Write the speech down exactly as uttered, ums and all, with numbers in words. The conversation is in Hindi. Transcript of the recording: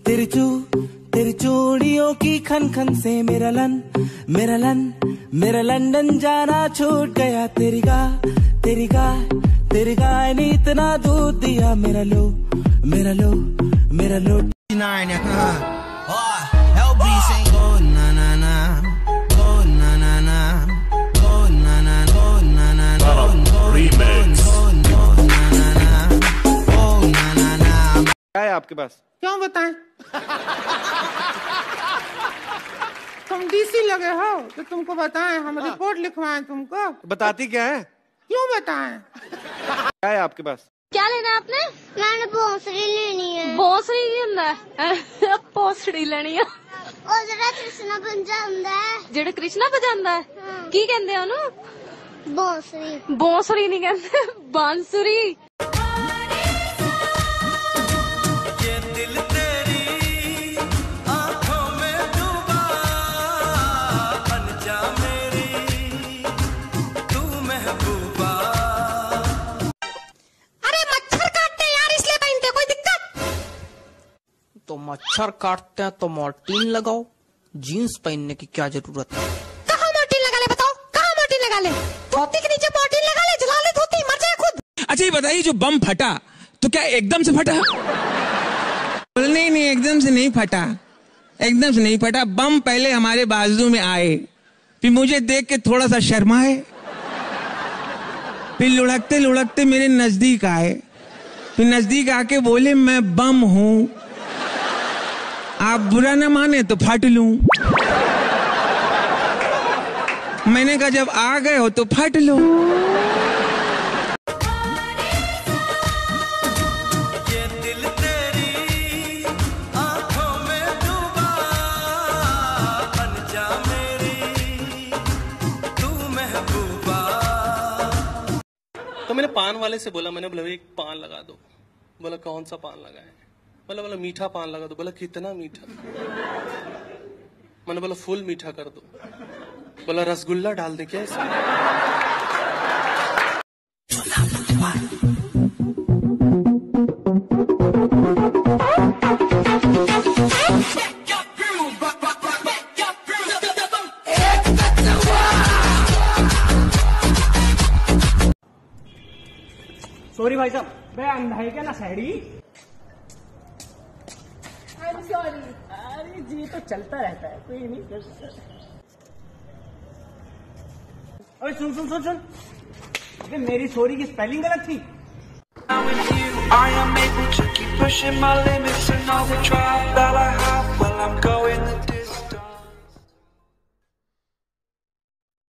तेरी चू तेरी चूड़ियों की खन खन से मेरा लन मेरा लन मेरा लंदन जाना छूट गया। तेरी गाय तेरी गाय तेरी गाय ने इतना दूध दिया। मेरा लो मेरा लो मेरा लो क्या है आपके पास? क्यों बताएं? तुम डीसी लगे हो तो तुमको बताएं, हम रिपोर्ट लिखवाएं तुमको। बताती क्या है? क्यों बताएं? क्या है आपके पास? क्या लेना है आपने? मैंने भोसड़ी लेनी है। भोसड़ी लेना है? भोसड़ी लेनी है। ਉਹ ਜਿਹੜਾ ਕ੍ਰਿਸ਼ਨਾ ਪੰਜਾਂਦਾ ਹੈ, ਜਿਹੜਾ ਕ੍ਰਿਸ਼ਨਾ ਵਜਾਉਂਦਾ ਹੈ, ਕੀ ਕਹਿੰਦੇ ਆ ਉਹਨੂੰ? ਬਾਂਸੁਰੀ। ਬਾਂਸੁਰੀ ਨਹੀਂ ਕਹਿੰਦੇ, ਬਾਂਸੁਰੀ। तो मच्छर काटते हैं तो मॉर्टीन लगाओ, जीन्स पहनने की क्या जरूरत है? कहाँ मॉर्टीन लगा ले बताओ, कहाँ मॉर्टीन लगा ले? धोती के नीचे मॉर्टीन लगा ले, जला ले धोती, मर जाए खुद। अच्छा ये बताइए, जो बम फटा तो क्या एकदम से फटा? नहीं नहीं, एकदम से नहीं फटा, एकदम से नहीं फटा। बम पहले हमारे बाजू में आए, फिर मुझे देख के थोड़ा सा शर्माए, फिर लुढ़कते लुढ़कते मेरे नजदीक आए, फिर नजदीक आके बोले मैं बम हूं, आप बुरा न माने तो फट लूं। मैंने कहा जब आ गए हो तो फट लो। ये दिल तेरी आंखों में डूबा, बन जा मेरी तू महबूबा। तो मैंने पान वाले से बोला, मैंने बोला एक पान लगा दो। बोला कौन सा पान लगाए? बोला बोला मीठा पान लगा दो। बोला कितना मीठा? मैंने बोला फुल मीठा कर दो। बोला रसगुल्ला डाल दे क्या इसमें? सॉरी भाई साहब, मैं अंधा है क्या ना सैडी? सॉरी। अरे जी तो चलता रहता है, कोई नहीं। अरे सुन सुन सुन सुन, अरे मेरी सॉरी की स्पेलिंग गलत थी।